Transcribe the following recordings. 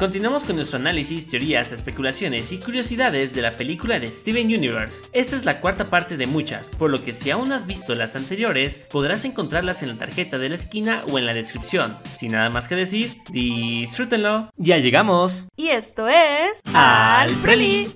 Continuamos con nuestro análisis, teorías, especulaciones y curiosidades de la película de Steven Universe. Esta es la cuarta parte de muchas, por lo que si aún no has visto las anteriores, podrás encontrarlas en la tarjeta de la esquina o en la descripción. Sin nada más que decir, disfrútenlo. ¡Ya llegamos! Y esto es... ¡Al Preli!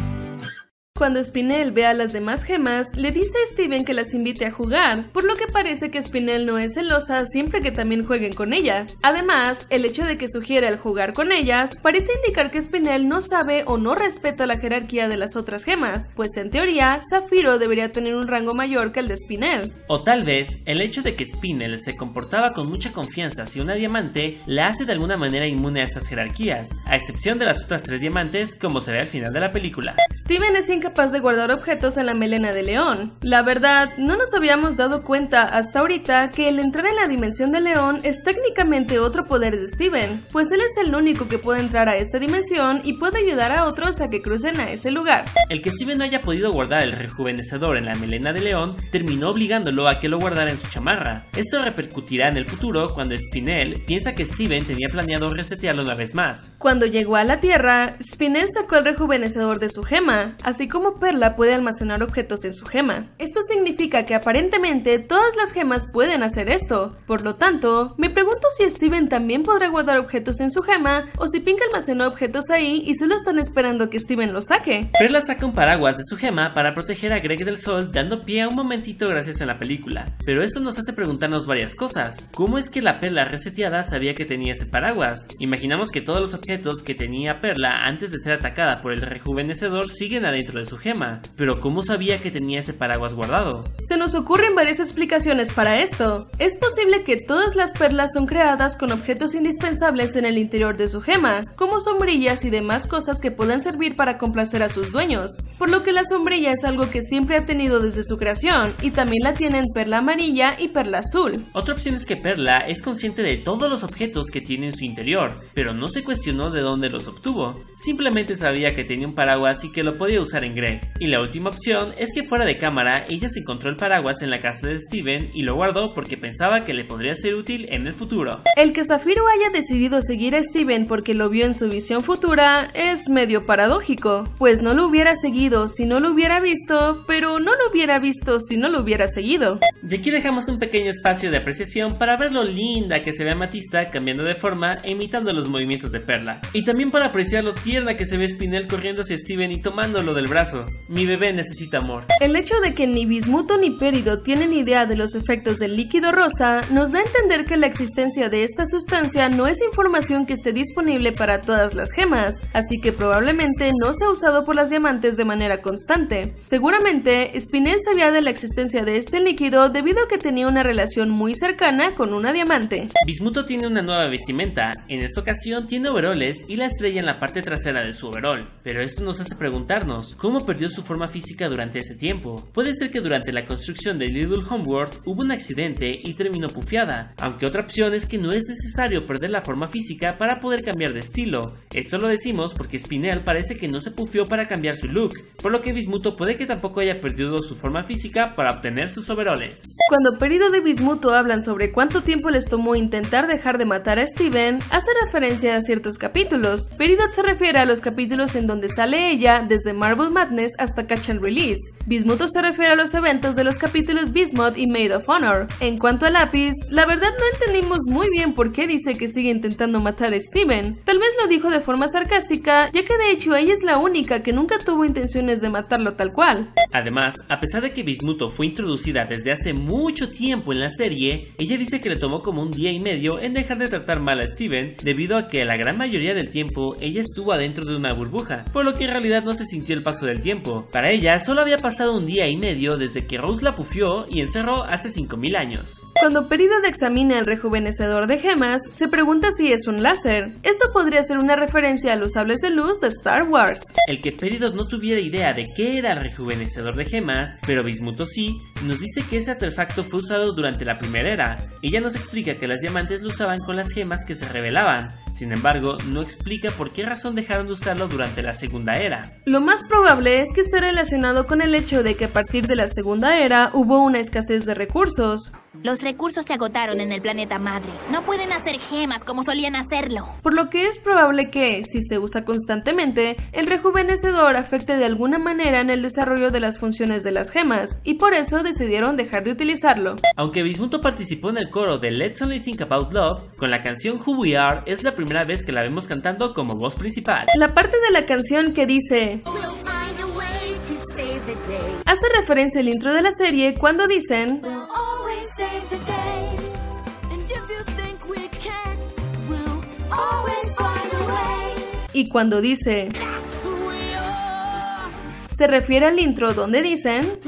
Cuando Spinel ve a las demás gemas, le dice a Steven que las invite a jugar, por lo que parece que Spinel no es celosa siempre que también jueguen con ella. Además, el hecho de que sugiera el jugar con ellas parece indicar que Spinel no sabe o no respeta la jerarquía de las otras gemas, pues en teoría, Zafiro debería tener un rango mayor que el de Spinel. O tal vez, el hecho de que Spinel se comportaba con mucha confianza hacia una diamante la hace de alguna manera inmune a estas jerarquías, a excepción de las otras 3 diamantes como se ve al final de la película. Steven es incapaz de guardar objetos en la melena de León. La verdad, no nos habíamos dado cuenta hasta ahorita que el entrar en la dimensión de León es técnicamente otro poder de Steven, pues él es el único que puede entrar a esta dimensión y puede ayudar a otros a que crucen a ese lugar. El que Steven no haya podido guardar el rejuvenecedor en la melena de León terminó obligándolo a que lo guardara en su chamarra. Esto repercutirá en el futuro cuando Spinel piensa que Steven tenía planeado resetearlo una vez más. Cuando llegó a la Tierra, Spinel sacó el rejuvenecedor de su gema, así como Perla puede almacenar objetos en su gema. Esto significa que aparentemente todas las gemas pueden hacer esto. Por lo tanto, me pregunto si Steven también podrá guardar objetos en su gema o si Pink almacenó objetos ahí y solo están esperando que Steven los saque. Perla saca un paraguas de su gema para proteger a Greg del sol, dando pie a un momentito gracioso en la película. Pero esto nos hace preguntarnos varias cosas. ¿Cómo es que la Perla reseteada sabía que tenía ese paraguas? Imaginamos que todos los objetos que tenía Perla antes de ser atacada por el rejuvenecedor siguen adentro de su gema, pero ¿cómo sabía que tenía ese paraguas guardado? Se nos ocurren varias explicaciones para esto. Es posible que todas las perlas son creadas con objetos indispensables en el interior de su gema, como sombrillas y demás cosas que puedan servir para complacer a sus dueños, por lo que la sombrilla es algo que siempre ha tenido desde su creación, y también la tienen Perla amarilla y Perla azul. Otra opción es que Perla es consciente de todos los objetos que tiene en su interior, pero no se cuestionó de dónde los obtuvo, simplemente sabía que tenía un paraguas y que lo podía usar en Greg. Y la última opción es que fuera de cámara ella se encontró el paraguas en la casa de Steven y lo guardó porque pensaba que le podría ser útil en el futuro. El que Zafiro haya decidido seguir a Steven porque lo vio en su visión futura es medio paradójico, pues no lo hubiera seguido si no lo hubiera visto, pero no lo hubiera visto si no lo hubiera seguido. Y aquí dejamos un pequeño espacio de apreciación para ver lo linda que se ve Amatista cambiando de forma e imitando los movimientos de Perla, y también para apreciar lo tierna que se ve Spinel corriendo hacia Steven y tomándolo del brazo. Mi bebé necesita amor. El hecho de que ni Bismuto ni Peridot tienen idea de los efectos del líquido rosa nos da a entender que la existencia de esta sustancia no es información que esté disponible para todas las gemas, así que probablemente no se ha usado por las diamantes de manera constante. Seguramente, Spinel sabía de la existencia de este líquido debido a que tenía una relación muy cercana con una diamante. Bismuto tiene una nueva vestimenta, en esta ocasión tiene overoles y la estrella en la parte trasera de su overol, pero esto nos hace preguntarnos, ¿cómo perdió su forma física durante ese tiempo? Puede ser que durante la construcción de Little Homeworld hubo un accidente y terminó pufiada, aunque otra opción es que no es necesario perder la forma física para poder cambiar de estilo. Esto lo decimos porque Spinel parece que no se pufió para cambiar su look, por lo que Bismuto puede que tampoco haya perdido su forma física para obtener sus overoles. Cuando Peridot y Bismuto hablan sobre cuánto tiempo les tomó intentar dejar de matar a Steven, hace referencia a ciertos capítulos. Peridot se refiere a los capítulos en donde sale ella desde Marble Madness hasta Catch and Release. Bismuto se refiere a los eventos de los capítulos Bismuth y Maid of Honor. En cuanto a Lápiz, la verdad no entendimos muy bien por qué dice que sigue intentando matar a Steven. Tal vez lo dijo de forma sarcástica, ya que de hecho ella es la única que nunca tuvo intenciones de matarlo tal cual. Además, a pesar de que Bismuto fue introducida desde hace mucho tiempo en la serie, ella dice que le tomó como un día y medio en dejar de tratar mal a Steven, debido a que la gran mayoría del tiempo ella estuvo adentro de una burbuja, por lo que en realidad no se sintió el paso del tiempo. Para ella solo había pasado un día y medio desde que Rose la pufió y encerró hace 5000 años. Cuando Peridot examina el rejuvenecedor de gemas, se pregunta si es un láser. Esto podría ser una referencia a los sables de luz de Star Wars. El que Peridot no tuviera idea de qué era el rejuvenecedor de gemas, pero Bismuto sí, nos dice que ese artefacto fue usado durante la primera era. Ella nos explica que las diamantes lo usaban con las gemas que se revelaban. Sin embargo, no explica por qué razón dejaron de usarlo durante la segunda era. Lo más probable es que esté relacionado con el hecho de que a partir de la segunda era hubo una escasez de recursos. Los recursos se agotaron en el planeta madre. No pueden hacer gemas como solían hacerlo. Por lo que es probable que, si se usa constantemente, el rejuvenecedor afecte de alguna manera en el desarrollo de las funciones de las gemas, y por eso decidieron dejar de utilizarlo. Aunque Bismuto participó en el coro de Let's Only Think About Love, con la canción Who We Are es la primera vez que la vemos cantando como voz principal. La parte de la canción que dice hace referencia al intro de la serie cuando dicen y cuando dice se refiere al intro donde dicen.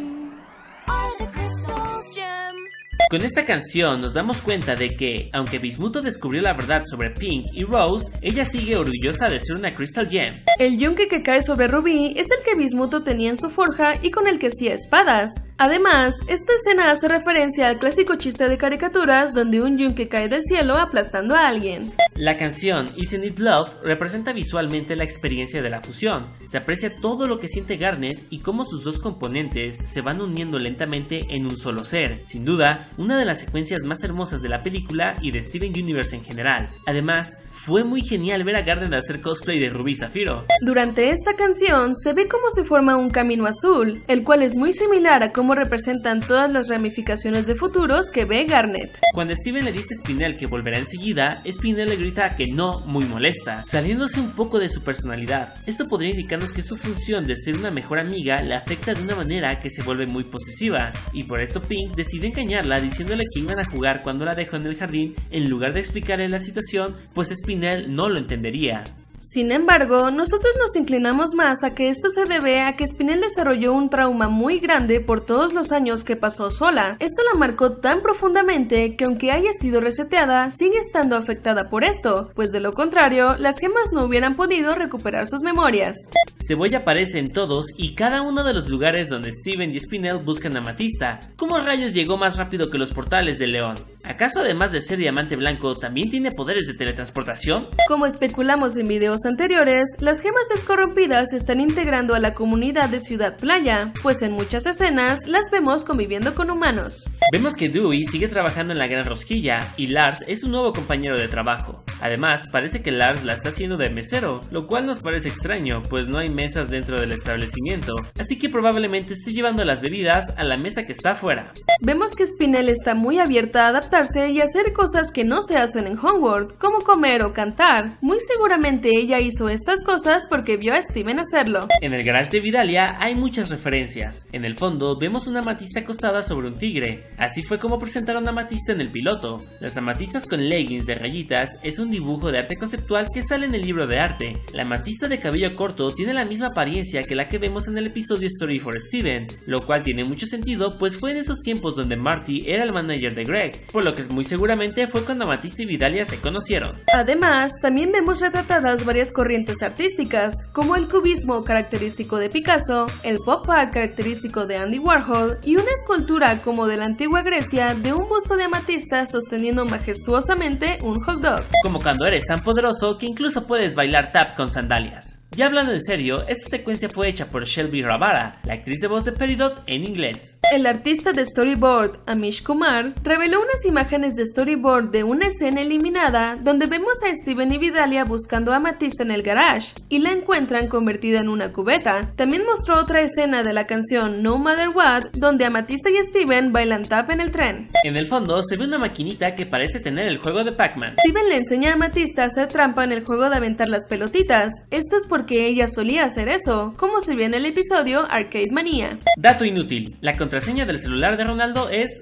Con esta canción nos damos cuenta de que, aunque Bismuto descubrió la verdad sobre Pink y Rose, ella sigue orgullosa de ser una Crystal Gem. El yunque que cae sobre Ruby es el que Bismuto tenía en su forja y con el que hacía espadas. Además, esta escena hace referencia al clásico chiste de caricaturas donde un yunque cae del cielo aplastando a alguien. La canción Isn't It Love representa visualmente la experiencia de la fusión. Se aprecia todo lo que siente Garnet y cómo sus dos componentes se van uniendo lentamente en un solo ser. Sin duda, una de las secuencias más hermosas de la película y de Steven Universe en general. Además, fue muy genial ver a Garnet hacer cosplay de Rubí Zafiro. Durante esta canción se ve cómo se forma un camino azul, el cual es muy similar a cómo representan todas las ramificaciones de futuros que ve Garnet. Cuando Steven le dice a Spinel que volverá enseguida, Spinel le grita que no, muy molesta, saliéndose un poco de su personalidad. Esto podría indicarnos que su función de ser una mejor amiga la afecta de una manera que se vuelve muy posesiva, y por esto Pink decide engañarla diciéndole que iban a jugar cuando la dejó en el jardín en lugar de explicarle la situación, pues Spinel no lo entendería. Sin embargo, nosotros nos inclinamos más a que esto se debe a que Spinel desarrolló un trauma muy grande por todos los años que pasó sola. Esto la marcó tan profundamente que aunque haya sido reseteada, sigue estando afectada por esto, pues de lo contrario, las gemas no hubieran podido recuperar sus memorias. Cebolla aparece en todos y cada uno de los lugares donde Steven y Spinel buscan a Amatista. ¿Cómo rayos llegó más rápido que los portales del León? ¿Acaso además de ser diamante blanco, también tiene poderes de teletransportación? Como especulamos en videos anteriores, las gemas descorrompidas se están integrando a la comunidad de Ciudad Playa, pues en muchas escenas las vemos conviviendo con humanos. Vemos que Dewey sigue trabajando en la Gran Rosquilla y Lars es un nuevo compañero de trabajo. Además, parece que Lars la está haciendo de mesero, lo cual nos parece extraño, pues no hay mesas dentro del establecimiento, así que probablemente esté llevando las bebidas a la mesa que está afuera. Vemos que Spinel está muy abierta a adaptarse y hacer cosas que no se hacen en Homeworld, como comer o cantar. Muy seguramente ella hizo estas cosas porque vio a Steven hacerlo. En el garage de Vidalia hay muchas referencias. En el fondo vemos una amatista acostada sobre un tigre. Así fue como presentaron a Amatista en el piloto. Las amatistas con leggings de rayitas es un dibujo de arte conceptual que sale en el libro de arte. La amatista de cabello corto tiene la misma apariencia que la que vemos en el episodio Story for Steven, lo cual tiene mucho sentido pues fue en esos tiempos donde Marty era el manager de Greg, por lo que muy seguramente fue cuando Amatista y Vidalia se conocieron. Además, también vemos retratadas varias corrientes artísticas, como el cubismo característico de Picasso, el pop art característico de Andy Warhol y una escultura como de la antigua Grecia de un busto de Amatista sosteniendo majestuosamente un hot dog. Como cuando eres tan poderoso que incluso puedes bailar tap con sandalias. Ya hablando en serio, esta secuencia fue hecha por Shelby Ravara, la actriz de voz de Peridot en inglés. El artista de storyboard, Amish Kumar, reveló unas imágenes de storyboard de una escena eliminada donde vemos a Steven y Vidalia buscando a Amatista en el garage y la encuentran convertida en una cubeta. También mostró otra escena de la canción No Matter What donde Amatista y Steven bailan tap en el tren. En el fondo se ve una maquinita que parece tener el juego de Pac-Man. Steven le enseña a Amatista a hacer trampa en el juego de aventar las pelotitas. Esto es porque ella solía hacer eso, como se ve en el episodio Arcade Manía. Dato inútil, la contraseña del celular de Ronaldo es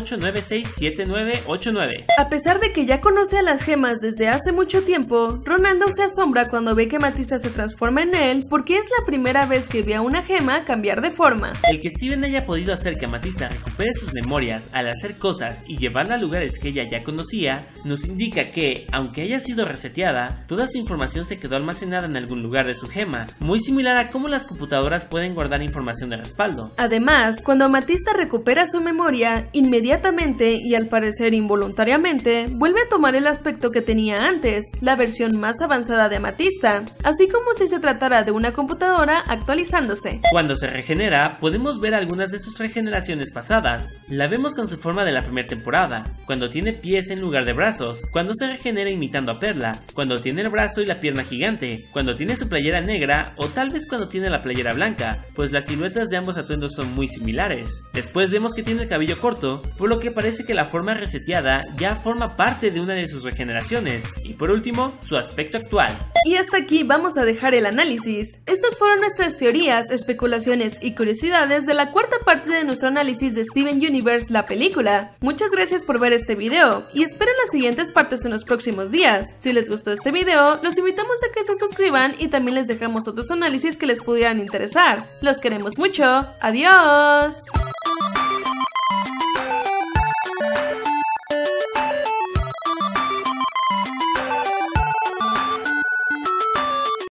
98967989. A pesar de que ya conoce a las gemas desde hace mucho tiempo, Ronaldo se asombra cuando ve que Amatista se transforma en él porque es la primera vez que ve a una gema cambiar de forma. El que Steven haya podido hacer que Amatista recupere sus memorias al hacer cosas y llevarla a lugares que ella ya conocía, nos indica que, aunque haya sido reseteada, toda su información se quedó almacenada en algún lugar de su gema, muy similar a cómo las computadoras pueden guardar información de respaldo. Además, cuando Amatista recupera su memoria, inmediatamente y al parecer involuntariamente, vuelve a tomar el aspecto que tenía antes, la versión más avanzada de Amatista, así como si se tratara de una computadora actualizándose. Cuando se regenera, podemos ver algunas de sus regeneraciones pasadas. La vemos con su forma de la primera temporada, cuando tiene pies en lugar de brazos, cuando se regenera imitando a Perla, cuando tiene el brazo y la pierna gigante, cuando tiene su playera negra o tal vez cuando tiene la playera blanca, pues las siluetas de ambos atuendos son muy similares. Después vemos que tiene el cabello corto, por lo que parece que la forma reseteada ya forma parte de una de sus regeneraciones, y por último, su aspecto actual. Y hasta aquí vamos a dejar el análisis. Estas fueron nuestras teorías, especulaciones y curiosidades de la cuarta parte de nuestro análisis de Steven Universe, la película. Muchas gracias por ver este video y esperen las siguientes partes en los próximos días. Si les gustó este video, los invitamos a que se suscriban y también les dejamos otros análisis que les pudieran interesar. Los queremos mucho. ¡Adiós!